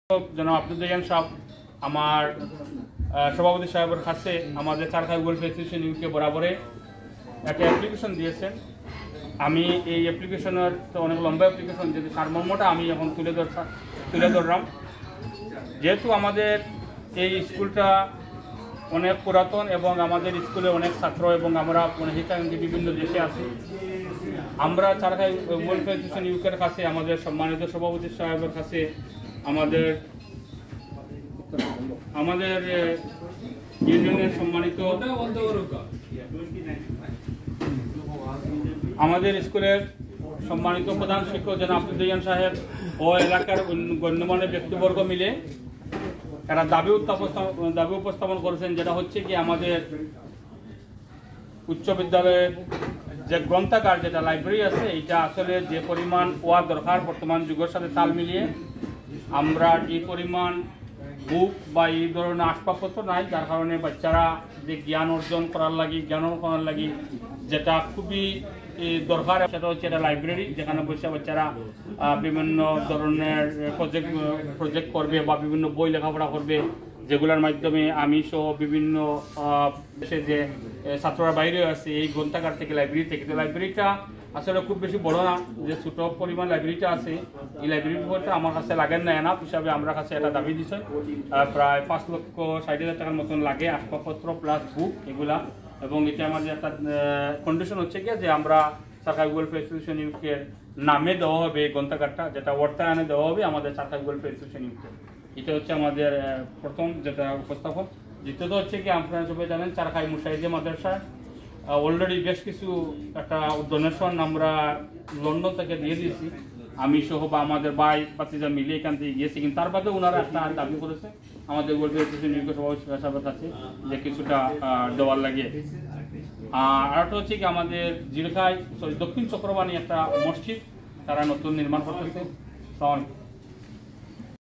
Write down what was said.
জনাব আব্দুল সাহেব আমার সভাপতি সাহেবের কাছে আমাদের চারখাই ওয়েলফেয়ার অ্যাসোসিয়েশন ইউকে বরাবরে একটা অ্যাপ্লিকেশন দিয়েছেন। আমি এই অ্যাপ্লিকেশনের তো অনেক লম্বা অ্যাপ্লিকেশন, যেহেতু সারমর্মটা আমি এখন তুলে ধরলাম। যেহেতু আমাদের এই স্কুলটা অনেক পুরাতন এবং আমাদের স্কুলে অনেক ছাত্র এবং আমরা শিক্ষাঙ্গী বিভিন্ন দেশে আছি, আমরা চারখাই ওয়েলফেয়ার অ্যাসোসিয়েশন ইউকের কাছে আমাদের সম্মানিত সভাপতি সাহেবের কাছে আমাদের ইউনিয়নের সম্মানিত আমাদের স্কুলের সম্মানিত প্রধান শিক্ষক জনাব আব্দুল সাহেব ও এলাকার গণ্যমান্য ব্যক্তিবর্গ মিলে তারা দাবি উপস্থাপন করেছেন, যেটা হচ্ছে কি আমাদের উচ্চ বিদ্যালয়ের যে গ্রন্থাগার, যেটা লাইব্রেরি আছে, এটা আসলে যে পরিমাণ হওয়া দরকার বর্তমান যুগের সাথে তাল মিলিয়ে আমরা এই পরিমাণ বুক বা এই ধরনের আসবাবপত্র নাই, যার কারণে বাচ্চারা যে জ্ঞান অর্জন করার লাগি যেটা খুবই দরকার, সেটা হচ্ছে এটা লাইব্রেরি, যেখানে বসে বাচ্চারা বিভিন্ন ধরনের প্রজেক্ট করবে বা বিভিন্ন বই লেখাপড়া করবে, যেগুলোর মাধ্যমে আমি সহ বিভিন্ন দেশে যে ছাত্ররা বাইরে আছে এই গ্রন্থাগার থেকে, লাইব্রেরি থেকে। তো লাইব্রেরিটা আসলে খুব বেশি বড় না, যে ছোট পরিমাণ লাইব্রেরিটা আছে, এই লাইব্রেরিটা আমার কাছে লাগেন না এনাফ হিসাবে আমরা কাছে এটা দাবি দিচ্ছেন। প্রায় 5,60,000 টাকার মতন লাগে আসবাবপত্র প্লাস বুক এগুলা, এবং এটা আমাদের একটা কন্ডিশন হচ্ছে কি যে আমরা চারখাই ওয়েলফেয়ার অ্যাসোসিয়েশন ইউকের নামে দেওয়া হবে এই গ্রন্থাগারটা, যেটা অর্থায়নে দেওয়া হবে আমাদের চারখাই ওয়েলফেয়ার অ্যাসোসিয়েশন ইউকে। এটা হচ্ছে আমাদের প্রথম যেটা উপস্থাপন। দ্বিতীয়ত হচ্ছে কি আপনারা সবাই জানেন চারখাই মুশাহিদে মাদ্রাসায় অলরেডি বেশ কিছু একটা ডোনেশন আমরা লন্ডন থেকে দিয়ে দিয়েছি, আমি সহ বা আমাদের ভাই বাতিজা মিলে এখান থেকে গিয়েছি, কিন্তু তার বাদে ওনারা একটা দাবি করেছে আমাদের ওয়েলফেয়ার অ্যাসোসিয়েশন ইউকে সভাপতি সাহেবের কাছে যে কিছুটা দেওয়ার লাগে। আর একটা হচ্ছে কি আমাদের দক্ষিণ চক্রবাণী একটা মসজিদ তারা নতুন নির্মাণ করতেছে।